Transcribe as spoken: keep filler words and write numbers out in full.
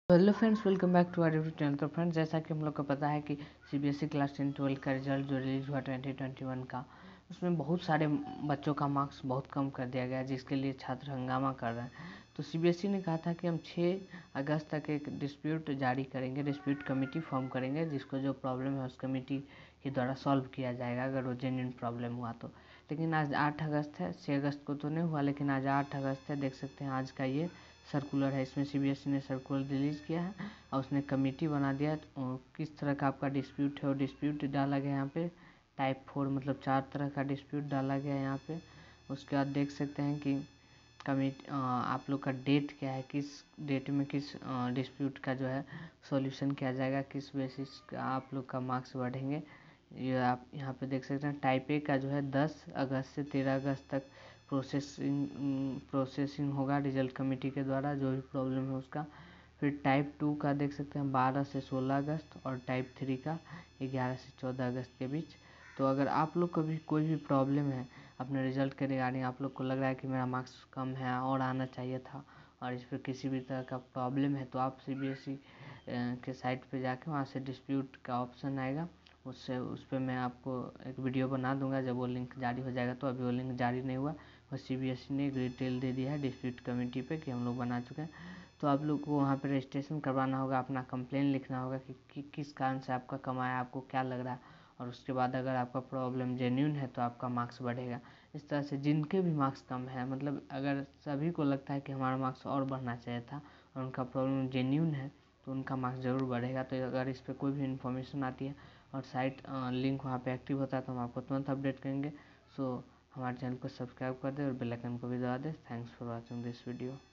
Hello friends, welcome back to our YouTube channel. तो friends, जैसा कि हम लोग को पता है कि सीबीएसई क्लास टेन ट्वेल्व का रिजल्ट जो रिलीज हुआ ट्वेंटी ट्वेंटी वन का, उसमें बहुत सारे बच्चों का मार्क्स बहुत कम कर दिया गया, जिसके लिए छात्र हंगामा कर रहे हैं। तो सीबीएसई ने कहा था कि हम छः अगस्त तक एक डिस्प्यूट जारी करेंगे, डिस्प्यूट कमेटी फॉर्म करेंगे, जिसको जो प्रॉब्लम है उस कमेटी के द्वारा सॉल्व किया जाएगा अगर वो जेन्युइन प्रॉब्लम हुआ तो। लेकिन आज आठ अगस्त है, छः अगस्त को तो नहीं हुआ, लेकिन आज आठ अगस्त है। देख सकते हैं आज का ये सर्कुलर है, इसमें सीबीएसई ने सर्कुलर रिलीज़ किया है और उसने कमेटी बना दिया है। तो किस तरह का आपका डिस्प्यूट है वो डिस्प्यूट डाला गया यहाँ पे, टाइप फोर मतलब चार तरह का डिस्प्यूट डाला गया है यहाँ पे। उसके बाद देख सकते हैं कि कमेटी आप लोग का डेट क्या है, किस डेट में किस डिस्प्यूट का जो है सॉल्यूशन किया जाएगा, किस बेसिस का आप लोग का मार्क्स बढ़ेंगे, ये आप यहाँ पे देख सकते हैं। टाइप ए का जो है दस अगस्त से तेरह अगस्त तक प्रोसेसिंग प्रोसेसिंग होगा रिजल्ट कमेटी के द्वारा, जो भी प्रॉब्लम है उसका। फिर टाइप टू का देख सकते हैं बारह से सोलह अगस्त, और टाइप थ्री का ग्यारह से चौदह अगस्त के बीच। तो अगर आप लोग को भी कोई भी प्रॉब्लम है अपने रिजल्ट के रिगार्डिंग, आप लोग को लग रहा है कि मेरा मार्क्स कम है और आना चाहिए था, और इस पर किसी भी तरह का प्रॉब्लम है, तो आप सीबीएसई के साइट पे जाके वहाँ से डिस्प्यूट का ऑप्शन आएगा, उससे उस पर मैं आपको एक वीडियो बना दूंगा जब वो लिंक जारी हो जाएगा। तो अभी वो लिंक जारी नहीं हुआ, और सीबीएसई ने एक डिटेल दे दिया है डिस्प्यूट कमेटी पे कि हम लोग बना चुके हैं। तो आप लोग को वहाँ पे रजिस्ट्रेशन करवाना होगा, अपना कंप्लेन लिखना होगा कि, कि किस कारण से आपका कम आया, आपको क्या लग रहा है, और उसके बाद अगर आपका प्रॉब्लम जेन्यून है तो आपका मार्क्स बढ़ेगा। इस तरह से जिनके भी मार्क्स कम है, मतलब अगर सभी को लगता है कि हमारा मार्क्स और बढ़ना चाहिए था और उनका प्रॉब्लम जेन्यून है, तो उनका मार्क्स ज़रूर बढ़ेगा। तो अगर इस पर कोई भी इन्फॉर्मेशन आती है और साइट लिंक वहाँ पे एक्टिव होता है तो हम आपको तुरंत अपडेट करेंगे। सो हमारे चैनल को सब्सक्राइब कर दे और बेल आइकन को भी दबा दे। Thanks for watching this video.